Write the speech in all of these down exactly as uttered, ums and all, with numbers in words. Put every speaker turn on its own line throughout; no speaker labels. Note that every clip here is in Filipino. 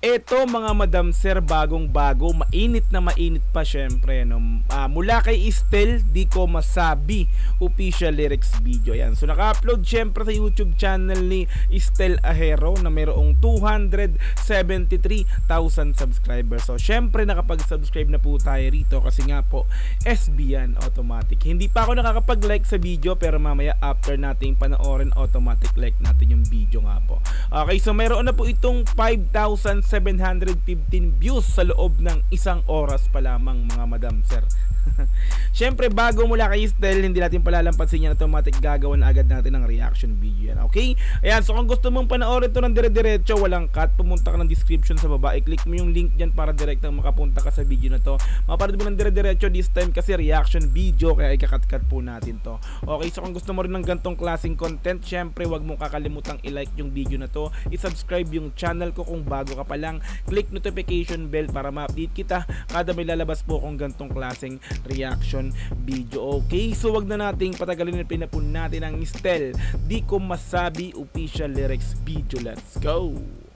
Eto mga madam sir, bagong bago, mainit na mainit pa syempre, no? Uh, mula kay Estel, Di Ko Masabi official lyrics video. Yan. So naka-upload syempre sa YouTube channel ni Estel Ahero na mayroong two hundred seventy-three thousand subscribers. So syempre nakapag-subscribe na po tayo rito kasi nga po S B yan, automatic. Hindi pa ako nakakapag-like sa video pero mamaya after nating panoorin, automatic like natin yung video nga po. Okay, so mayroon na po itong five thousand seven hundred fifteen views sa loob ng isang oras pa lamang mga madam sir. Syempre bago mula kay Estel, hindi natin palalampasin yan, automatic gagawa na agad natin ng reaction video yan. Okay? Ayan, so kung gusto mong panoorin ito ng dire-diretso, walang cut, pumunta ka ng description sa baba, i-click mo yung link dyan para direktang makapunta ka sa video na to. Mapanood mo ng dire-diretso this time kasi reaction video, kaya ikakat-cut po natin to. Okay, so kung gusto mo rin ng gantong klaseng content, syempre wag mong kakalimutang i-like yung video na to, i-subscribe yung channel ko kung bago ka pa lang, click notification bell para ma-update kita kada may lalabas po kung gantong klaseng reaction video. Okay, so wag na nating patagalin, pinapun natin ang Estel Di Ko Masabi official lyrics video. Let's go.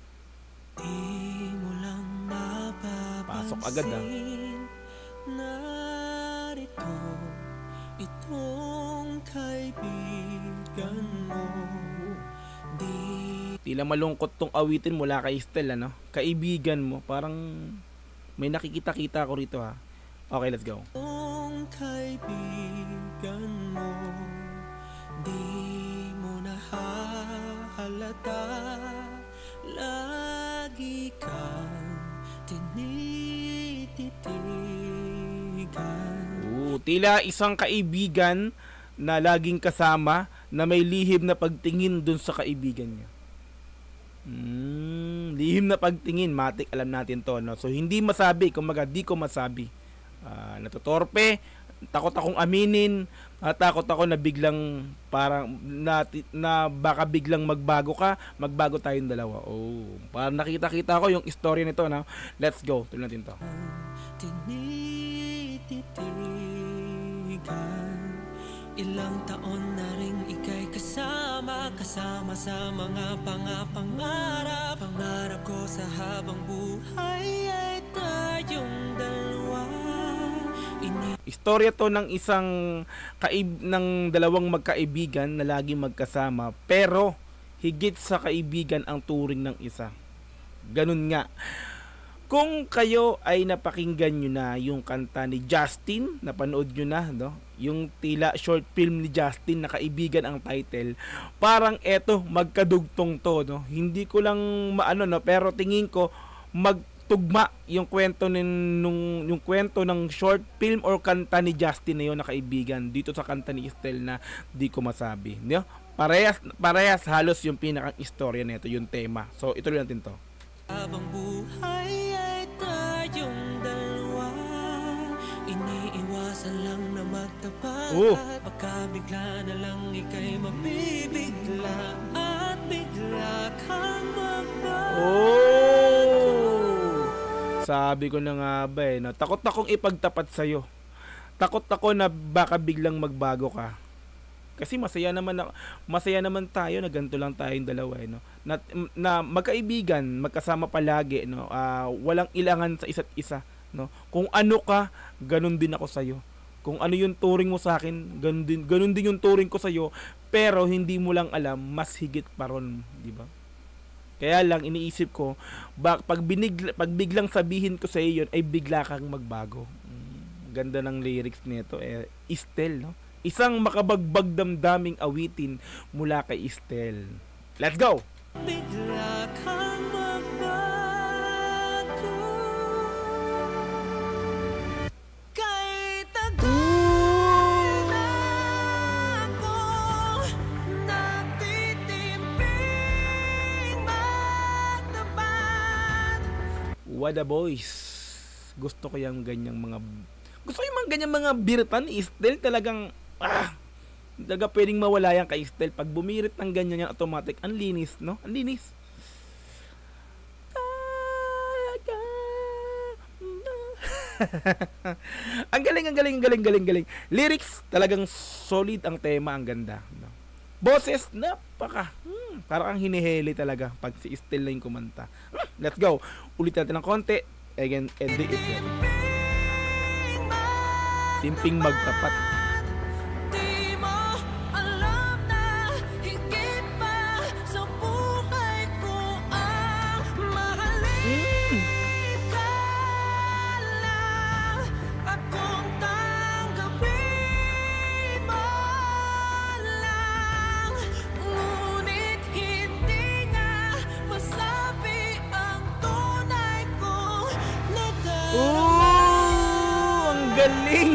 Di mo lang
Pasok agad ah.
Narito itong kaibigan mo. Di
Tila malungkot tong awitin mula kay Estel, ano? Kaibigan mo, parang may nakikita-kita ko rito ha. Okay, let's go.
Ang kaibigan mo, di mo nahahalata, lagi kang tinititigan.
Oo, tila isang kaibigan na laging kasama na may lihim na pagtingin dun sa kaibigan niya. Hmm, lihim na pagtingin, matik, alam natin to, no? So hindi masabi, kumaga di ko masabi. Uh, natutorpe, takot akong aminin, at takot ako na biglang parang na, na baka biglang magbago ka, magbago tayong dalawa. Oh, parang nakita-kita ko yung story nito, na. Let's go, tuloy natin to.
Tinititigan, ilang taon na rin ika'y kasama, kasama sa mga pangapangarap. Pangarap ko sa habang buhay ay tayong dalawa.
Istorya to ng isang kaib ng dalawang magkaibigan na laging magkasama, pero higit sa kaibigan ang turing ng isa. Ganun nga. Kung kayo ay napakinggan nyo na yung kanta ni Justin, napanood nyo na, no? Yung tila short film ni Justin na Kaibigan ang title, parang eto, magkadugtong to, no? Hindi ko lang maano, no? Pero tingin ko, mag tugma yung kwento nin, nung yung kwento ng short film or kanta ni Justin na yun na Kaibigan dito sa kanta ni Estel na Di Ko Masabi, no? Parehas parehas halos yung pinakang istorya nito, yung tema. So ituloy natin to.
Habang buhay ay tayong dalawa, iniiwasan lang na magtapat.
Oh.
Baka bigla na lang ika'y mabibigla at bigla kang magbago.
Oh! Sabi ko na nga ba eh, no? Takot akong ipagtapat sa'yo. Takot ako na baka biglang magbago ka. Kasi masaya naman na, masaya naman tayo na ganito lang tayong dalawa eh, no? Na, na magkaibigan, magkasama palagi, no? Uh, walang ilangan sa isa't isa, no? Kung ano ka, ganun din ako sa'yo. Kung ano yung turing mo sa akin, ganun din, ganun din yung turing ko sa'yo. Pero hindi mo lang alam, mas higit pa ron, di ba? Kaya lang iniisip ko, bak pag, binigla, pag biglang sabihin ko sa iyo yun, ay bigla kang magbago. Mm, ganda ng lyrics nito, eh, Estel, no? Isang makabagbag damdaming awitin mula kay Estel. Let's go!
Bigla kang magbago, kay tagal na akong natitimping magtapat.
What a boys. Gusto ko yung ganyang mga Gusto ko yung mga ganyang mga biritan ni Estel, talagang ah, talaga pwedeng mawala yan kay Estel. Pag bumirit ng ganyan yan, automatic, ang linis, no? Ang linis. Ang galing, ang galing, ang galing, galing, galing. Lyrics, talagang solid ang tema, ang ganda, no? Boses, napaka, hmm, parang ang hinihili talaga pag si Estel na yung kumanta. Hmm, let's go. Ulit natin ng konti. Again, edit it. Timping magtapat.
Di mo alam na higit pa sa buhay ko ang mahalin ka lang at kung tanggapin mo lang, ngunit hindi nga masabi ang tunay kong nadarama.
Oh, ang galing.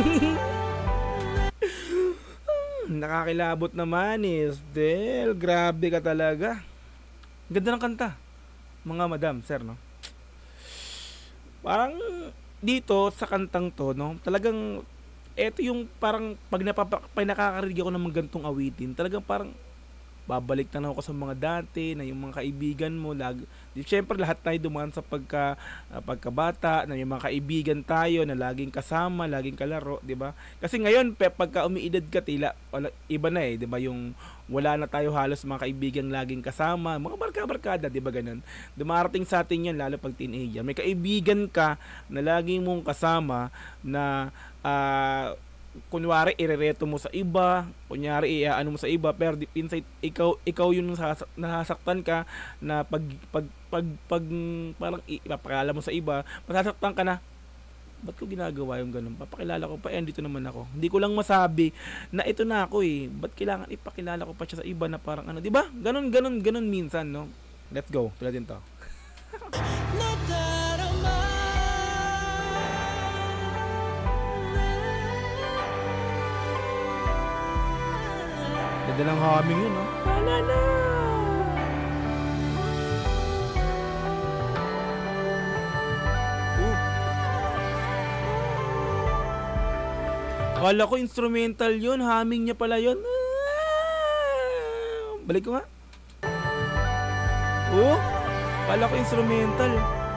Nakakilabot naman, Estel. Grabe ka talaga. Ganda ng kanta, mga madam, sir, no? Parang dito sa kantang to, no? Talagang eto yung parang pag, napapa, pag nakakarinig ako ng mga gantong awitin, talagang parang babalik na ako sa mga dati, na yung mga kaibigan mo, lag, di, syempre lahat tayo dumaan sa pagka, uh, pagkabata, na yung mga kaibigan tayo na laging kasama, laging kalaro, di ba? Kasi ngayon, pe, pagka umiidad ka, tila, wala, iba na eh, di ba? Yung wala na tayo halos mga kaibigan laging kasama, mga barka-barkada, di ba ganun? Dumarating sa atin yan, lalo pag teenager. May kaibigan ka na laging mong kasama na, ah, uh, kunwari irereto mo sa iba, kunyari iaano mo sa iba, pero deep inside ikaw ikaw yung nasasaktan ka na pag pag pag, pag parang ipapakala mo sa iba, masasaktan ka na. Ba't ko ginagawa yung ganun? Papakilala ko pa, eh, dito naman ako. Hindi ko lang masabi na ito na ako eh. Ba't kailangan ipakilala ko pa siya sa iba na parang ano, di ba? Ganun, ganun, ganun minsan, no? Let's go. Tulad din to. Ganda ng humming yun, no? La la. Uh. Akala ko instrumental yun, humming niya pala yun. Ah! Balik ko nga. Oh, akala ko instrumental.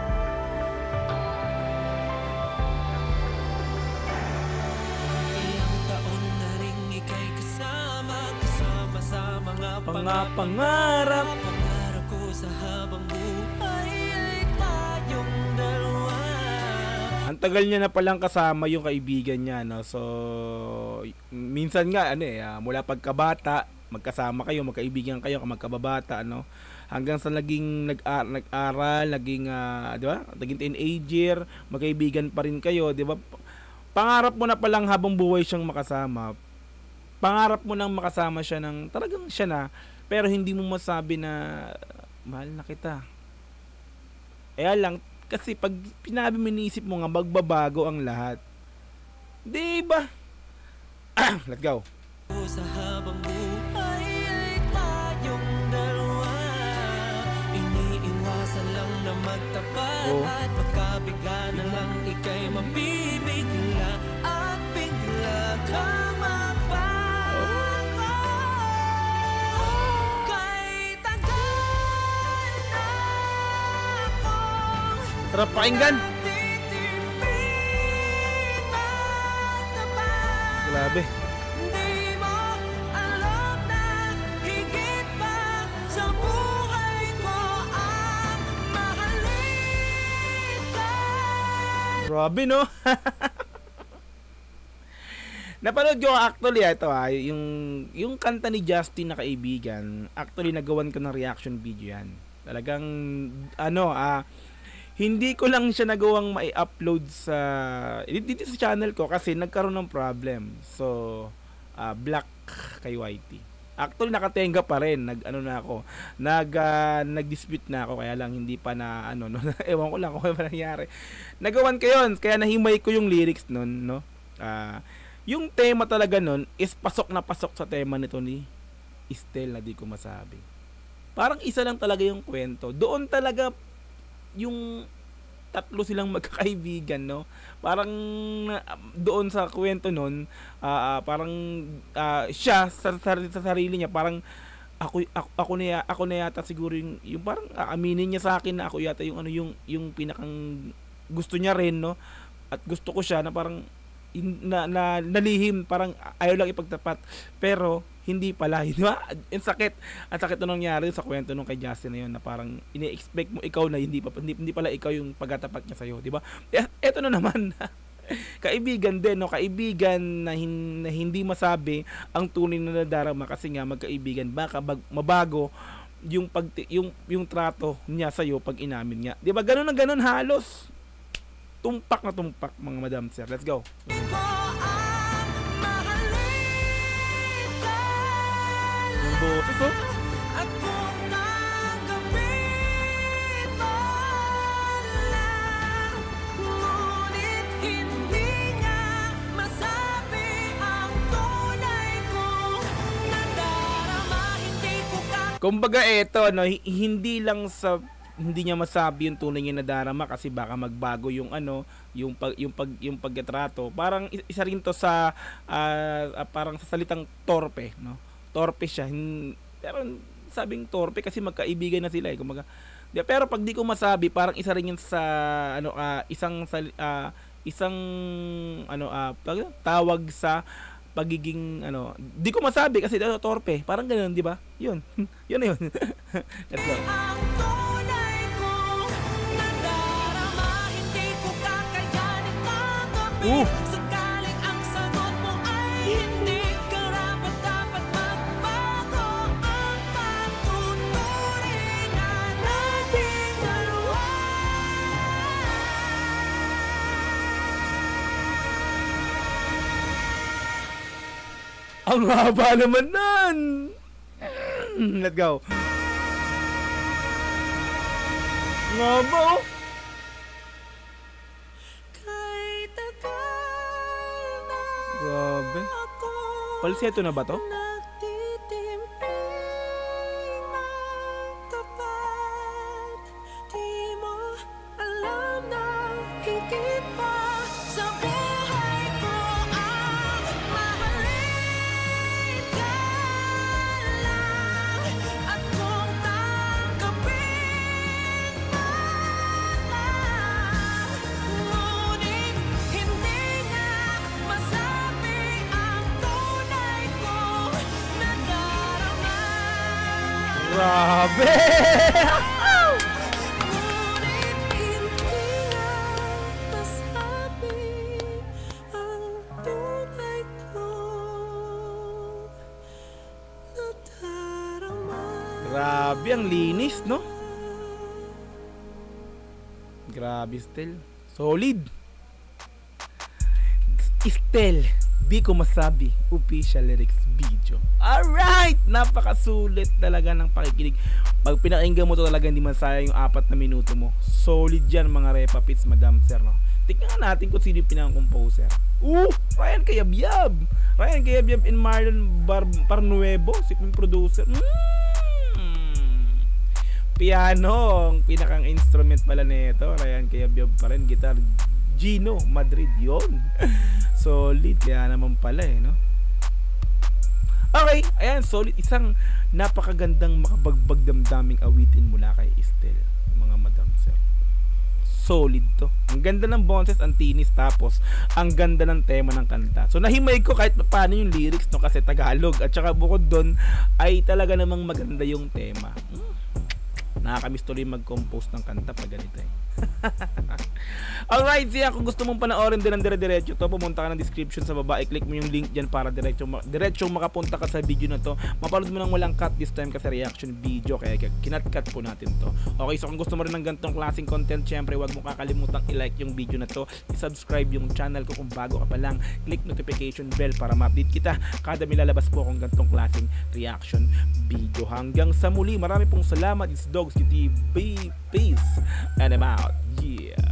Mga pangarap,
pangarap ko sa habang buhay ay tayong dalawa.
Ang tagal niya na palang kasama yung kaibigan niya, no? So, minsan nga, ano eh, uh, mula pagkabata, magkasama kayo, magkaibigan kayo, magkababata, ano? Hanggang sa naging nag-ar- nag-aral, naging, uh, di ba? Naging teenager, magkaibigan pa rin kayo, di ba? Pangarap mo na palang habang buhay siyang makasama. Pangarap mo nang makasama siya ng talagang siya na, pero hindi mo masabi na mahal na kita. Kaya lang, kasi pag pinabi mo, iniisip mo nga magbabago ang lahat. Di ba? Let's go.
Sa habang buhay ay tayong dalawa, iniiwasan lang na magtapat, oh. At pagkabigla na lang ika'y mabibigla at bigla kang mapa.
Sarap pakinggan. Grabe.
Di mo alam na higit pa sa buhay ko ang mahalin ka.
Grabe, no? Napanood ko actually ito ha, yung yung kanta ni Justin na Kaibigan. Actually nagawan ko ng reaction video yan. Talagang ano ah hindi ko lang siya nagawang mai-upload sa dito sa channel ko kasi nagkaroon ng problem. So, uh, black kay Y T. Actually nakatenga pa rin, nag ano na ako, nag uh, nag-dispute na ako kaya lang hindi pa na ano no. Ewan ko lang kung ano nangyari. Nagawan ko 'yon, kaya nahimay ko yung lyrics noon, no. Ah, uh, yung tema talaga noon is pasok na pasok sa tema nito ni Estel na di ko masabi. Parang isa lang talaga yung kwento. Doon talaga yung tatlo silang magkakaibigan, no? Parang uh, doon sa kwento nun, uh, uh, parang uh, siya sa, sa, sa sarili niya, parang ako ako, ako na ako na yata siguro yung, yung parang aaminin niya sa akin na ako yata yung ano yung yung pinakang gusto niya rin, no? At gusto ko siya na parang in, na, na nalihim, parang ayaw lang ipagtapat. Pero hindi pala, di ba? Ang sakit, ang sakit na nangyari sa kwento nung kay Justin na yun, na parang ini-expect mo ikaw na hindi pa hindi, hindi pala ikaw yung pagkatapat niya sa'yo, di ba? Eh, eto na naman, kaibigan din, no? Kaibigan na, hin, na hindi masabi ang tunay na nadarama kasi nga magkaibigan, baka bag, mabago yung pag yung yung trato niya sa iyo pag inamin niya. 'Di ba? Ganun na ganun halos. Tumpak na tumpak mga madam sir. Let's go. Yung boses, oh. Kumbaga eto, no, hindi lang sa hindi niya masabi yung tunay niya na darama kasi baka magbago yung ano, yung pag yung pag yung pagtrato. Parang isa rin to sa uh, uh, parang sa salitang torpe, no? Torpe siya. Pero sabing torpe kasi magkaibigan na sila eh. Kumbaga, pero pag di ko masabi, parang isa rin yun sa ano uh, isang uh, isang ano uh, tawag sa pagiging ano, di ko masabi kasi ano, torpe, parang ganoon, di ba? Yun. Yun na yun. Let's go. Uh. Ang haba naman nun. Let's go. Ang haba, oh. Grabe. Palseto na ba to? Grabe! Grabe, ang linis, no? Grabe, Estel. Solid. Estel, di ko masabi. Official lyrics video. Alright! Napakasulit talaga ng pakikinig. Pag pinakinggan mo to talaga, hindi masaya yung apat na minuto mo. Solid yan mga Repa Pits, madam sir, no? Tingnan natin kung sino yung pinaka-composer. Uh! Ryan Cayabyab! Ryan Cayabyab and Marlon Bar Parnuevo, si yung producer. Mm. Piano, ang pinakang instrument pala nito. Ryan Cayabyab pa rin. Guitar, Gino Madrid, yon. Solid, kaya naman pala eh, no? Okay, ayan, solid. Isang napakagandang makabagbag damdaming awitin mula kay Estel, mga madam sir. Solid to. Ang ganda ng boses, ang tinis, tapos ang ganda ng tema ng kanta. So nahimay ko kahit paano yung lyrics, no, kasi Tagalog. At saka bukod doon ay talaga namang maganda yung tema. Hmm. Nakakamiss tuloy mag-compose ng kanta pag ganito eh. Alright, siya, kung gusto mong panoorin din ng dire-diretso to, pumunta ka ng description sa baba, i-click mo yung link dyan para diretso, diretso makapunta ka sa video na to. Mapanood mo nang walang cut this time kasi reaction video, kaya kinat-cut po natin to. Okay, so kung gusto mo rin ng gantong klaseng content, syempre wag mo kakalimutang i-like yung video na to, i-subscribe yung channel ko kung bago ka pa lang, click notification bell para ma-update kita kada may lalabas po akong gantong klaseng reaction video. Hanggang sa muli, marami pong salamat. It's Dogs T V. Peace and I'm out. Yeah.